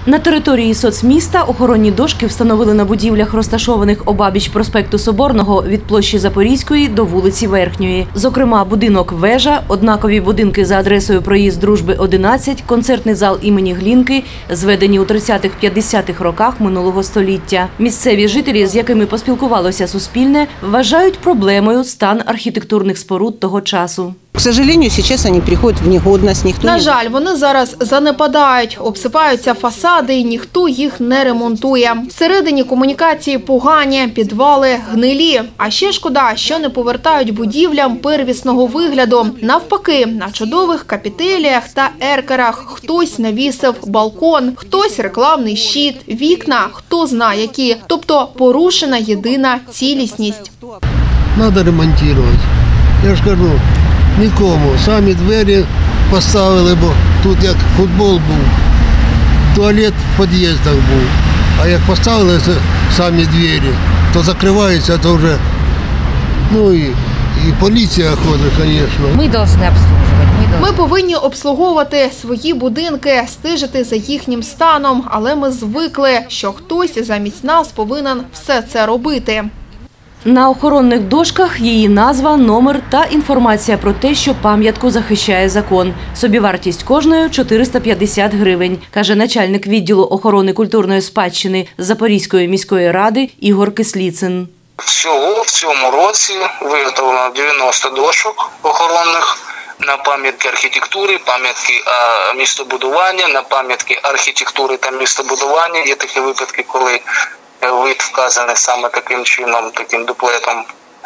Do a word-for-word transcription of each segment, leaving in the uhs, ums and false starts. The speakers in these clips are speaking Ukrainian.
На території соцміста охоронні дошки встановили на будівлях, розташованих обабіч проспекту Соборного від площі Запорізької до вулиці Верхньої. Зокрема, будинок «Вежа», однакові будинки за адресою проїзд Дружби, одинадцять, концертний зал імені Глінки, зведені у тридцятих-п'ятдесятих роках минулого століття. Місцеві жителі, з якими поспілкувалося Суспільне, вважають проблемою стан архітектурних споруд того часу. К сожалению, сейчас они приходят в негодность. Ніхто На жаль, вони зараз занепадають, обсипаються фасади і ніхто їх не ремонтує. Всередині комунікації погані, підвали гнилі. А ще шкода, що не повертають будівлям первісного вигляду. Навпаки, на чудових капітеліях та еркерах хтось навісив балкон, хтось рекламний щит, вікна, хто знає які. Тобто порушена єдина цілісність. Треба ремонтувати. Я ж кажу, нікому. Самі двері поставили, бо тут як футбол був, туалет в під'їздах був. А як поставили самі двері, то закриваються, то вже, ну і, і поліція ходить, звісно. Ми повинні обслуговувати. Ми повинні обслуговувати свої будинки, стежити за їхнім станом, але ми звикли, що хтось замість нас повинен все це робити. На охоронних дошках її назва, номер та інформація про те, що пам'ятку захищає закон. Собівартість кожної – чотириста п'ятдесят гривень, каже начальник відділу охорони культурної спадщини Запорізької міської ради Ігор Кисліцин. Всього в цьому році виготовлено дев'яносто дошок охоронних на пам'ятки архітектури, пам'ятки містобудування, на пам'ятки архітектури та містобудування. Є такі випадки, коли вид вказаний саме таким чином, таким дуплетом.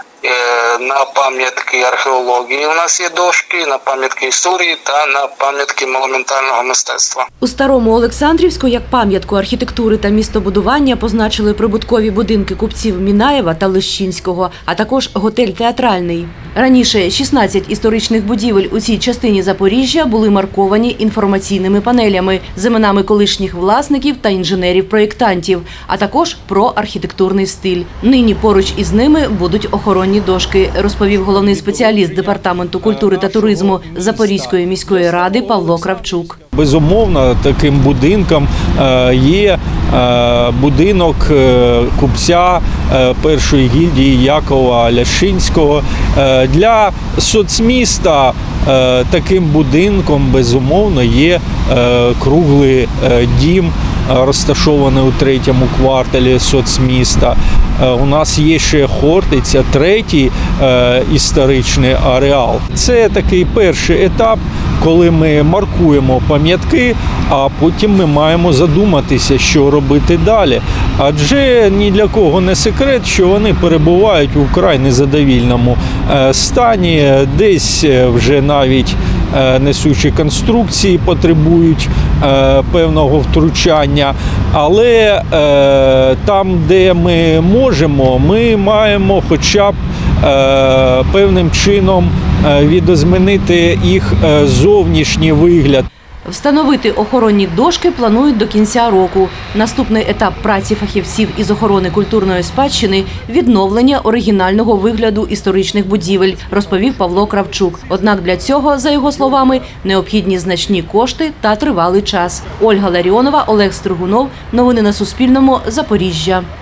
На пам'ятки археології у нас є дошки, на пам'ятки історії та на пам'ятки монументального мистецтва. У Старому Олександрівську як пам'ятку архітектури та містобудування позначили прибуткові будинки купців Мінаєва та Лещинського, а також готель «Театральний». Раніше шістнадцять історичних будівель у цій частині Запоріжжя були марковані інформаційними панелями з іменами колишніх власників та інженерів-проєктантів, а також про архітектурний стиль. Нині поруч із ними будуть охоронні дошки, розповів головний спеціаліст Департаменту культури та туризму Запорізької міської ради Павло Кравчук. Безумовно, таким будинком є будинок купця першої гільдії Якова Лещинського. Для соцміста таким будинком, безумовно, є круглий дім, розташований у третьому кварталі соцміста. У нас є ще Хортиця, третій е, історичний ареал. Це такий перший етап, коли ми маркуємо пам'ятки, а потім ми маємо задуматися, що робити далі. Адже ні для кого не секрет, що вони перебувають у вкрай незадовільному е, стані, десь вже навіть е, несучі конструкції потребують е, певного втручання. Але е, там, де ми можемо, ми маємо хоча б е, певним чином е, відозмінити їх е, зовнішній вигляд. Встановити охоронні дошки планують до кінця року. Наступний етап праці фахівців із охорони культурної спадщини – відновлення оригінального вигляду історичних будівель, розповів Павло Кравчук. Однак для цього, за його словами, необхідні значні кошти та тривалий час. Ольга Ларіонова, Олег Стригунов. Новини на Суспільному. Запоріжжя.